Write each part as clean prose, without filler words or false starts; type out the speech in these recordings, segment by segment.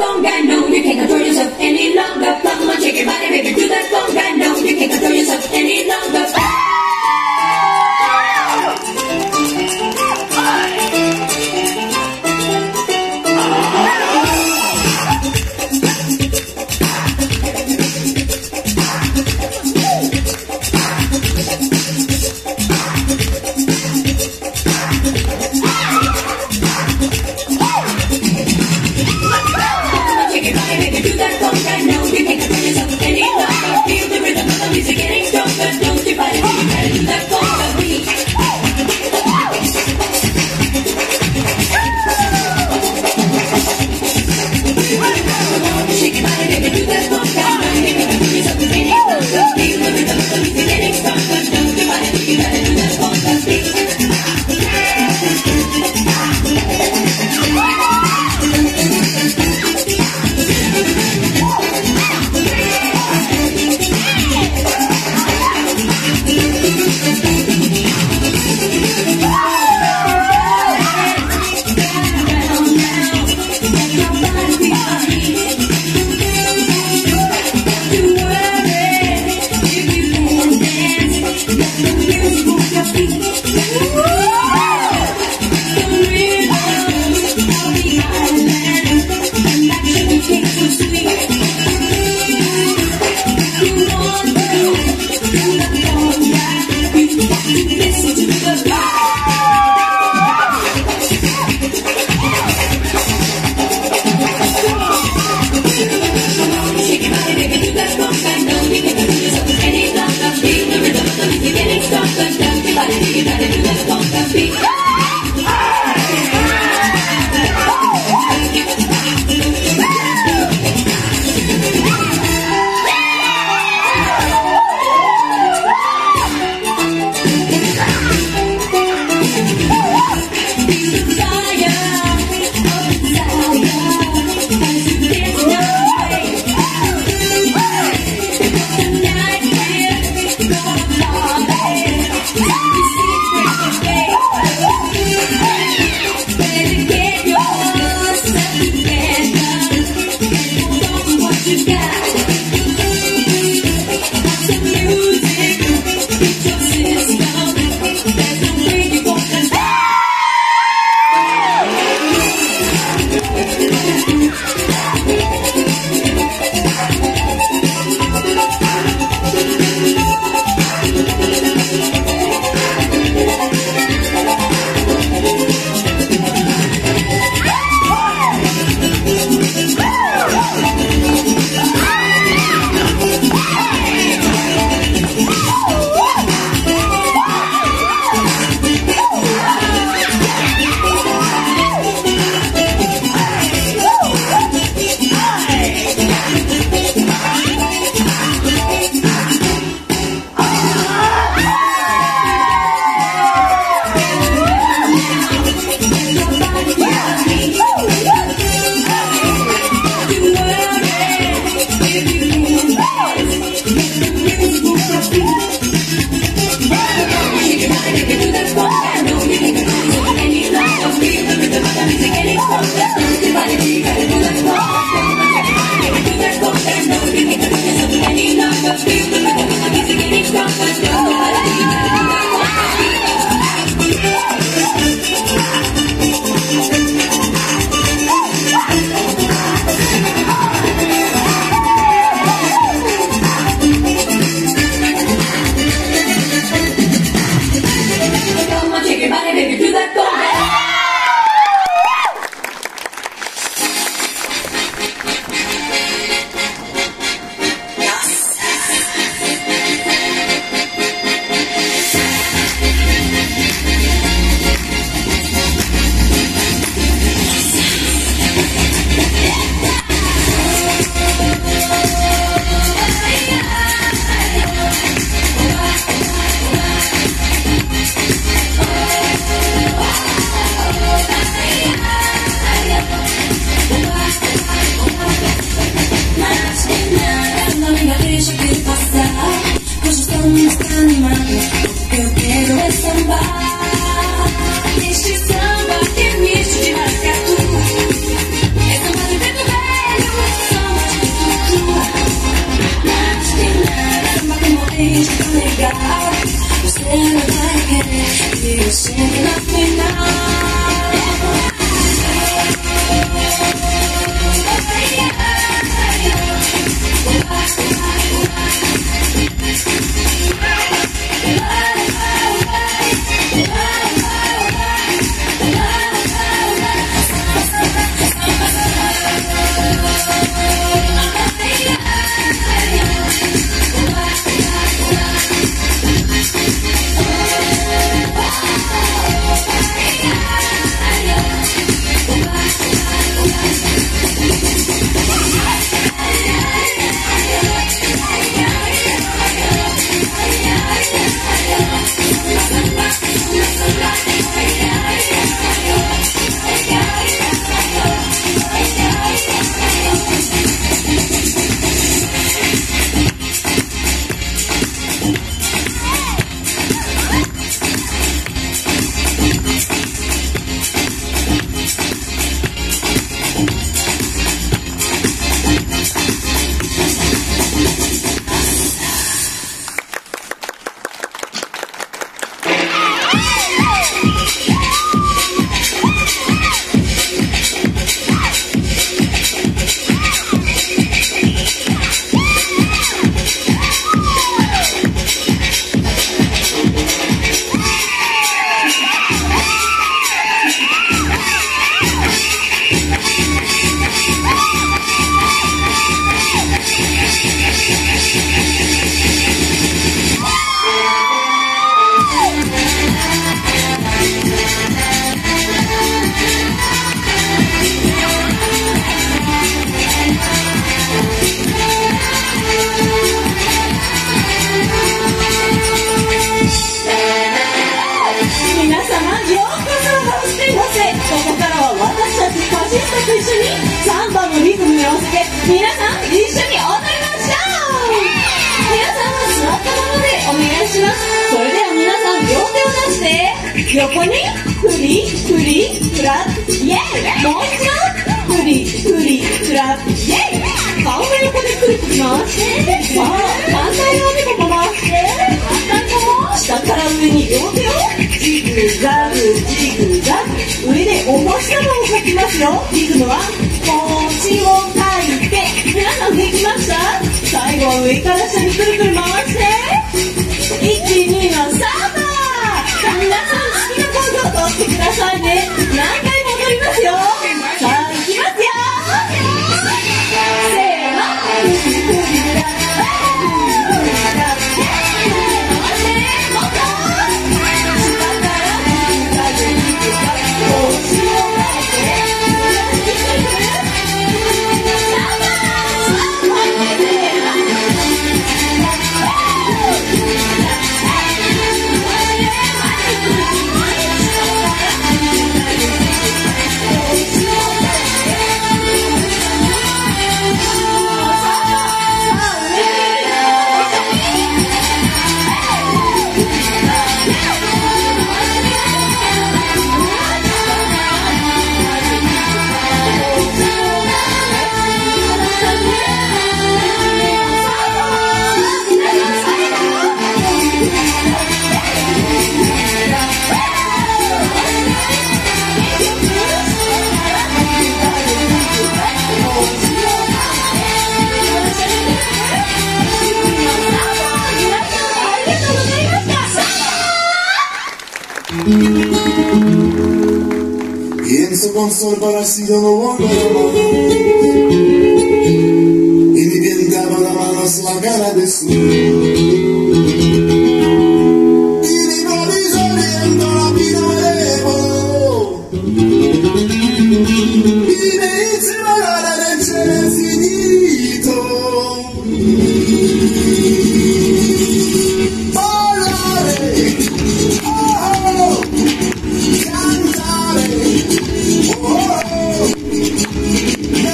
conga. No, you can't control yourself any longer. Come on, shake your body, baby, do that conga. No, you can't control yourself any longer. singing up and down.と一緒にサンバのリズムに合わせて皆さん一緒に踊りましょう。皆さんは座ったままでお願いします。それでは皆さん両手を出して横にフリフリフラッイエイ。もう一度フリフリフラッイエイ。顔の横でくるくる回してさあ反対の手も回して反対も下から上に両手をジグザグジグザグ上でお星玉を描きますよ。リズムは星を描いて皆さんできました？最後は上から下にくるくる回して1、2の3だ。さあ皆さん好きなポーズを取ってくださいね。何回も踊りますよ。さあいきますよ。せーの Pienso con sol parecido no volver a amar y mi bien daba la mano es la cara de su y digo disoliendo la vida me devo y me hice vagar en el cielo infinito. Volaré, oh, cantaré, oh,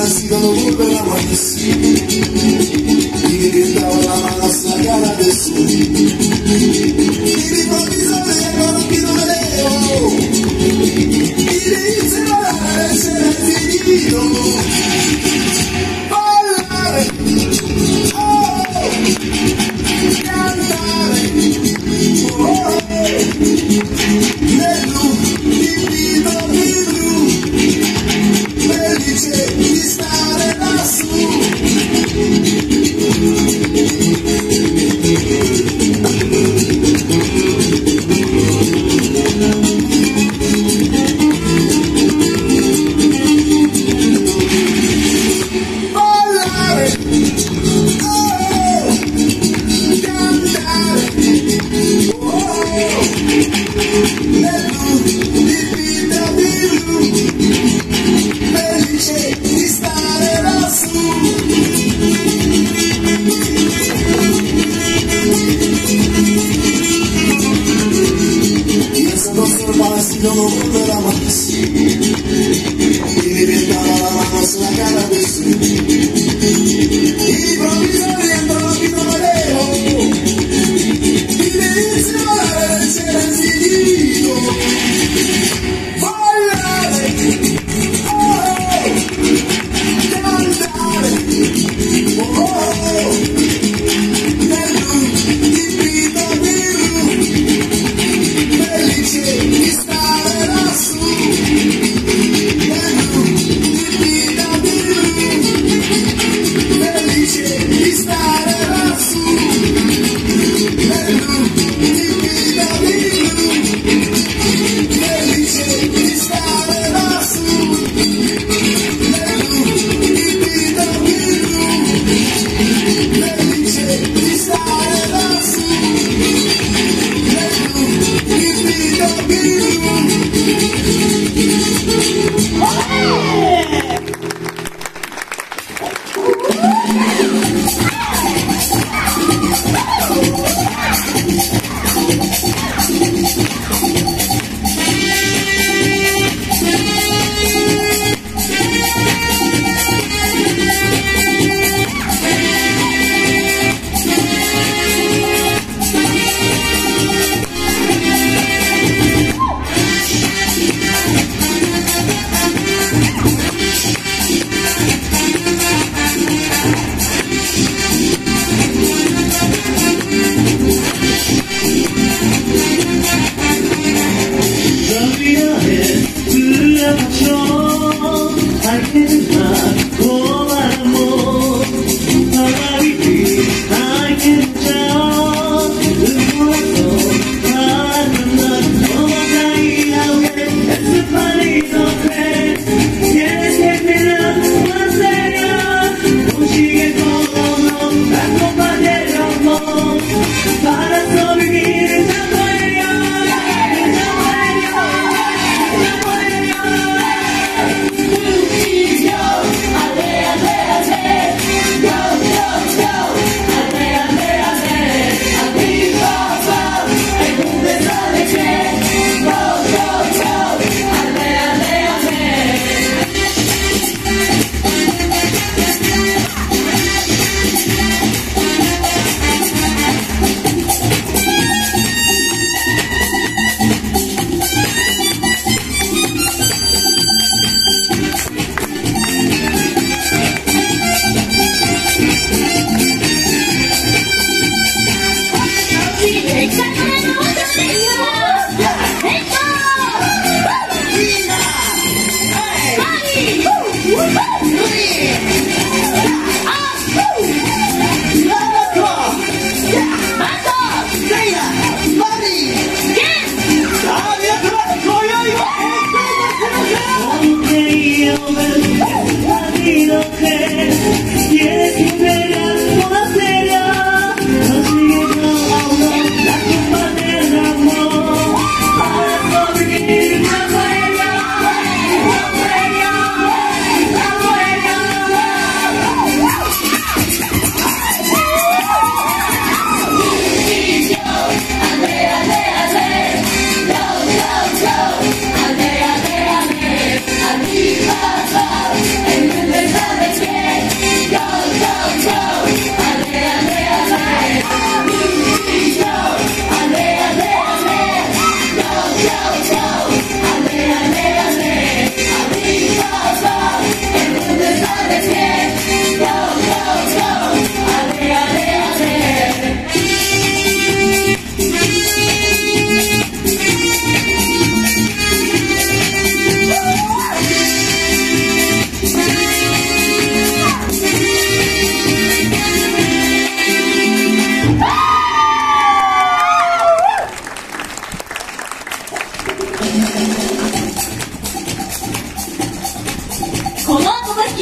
parecido no volver a amanecer. Y me gritaba la mano hacia la cara de su. Y mi improviso le llegó que no me leo. Y le hice bailar el ser infinito. Bailar, oh, cantare, oh, nel blu, divino di blu, felice di stare lassù. Parecido no volverá más. Y me pintaba la mano hacia la cara de su. Y improviso dentro aquí no me leo. Y me dice bailar el ser infinito. Bailar, oh, cantare, oh, nel blu, divino di blu, felice di stare lassù. Nel blu, divino di blu.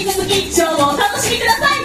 続きショーをお楽しみください。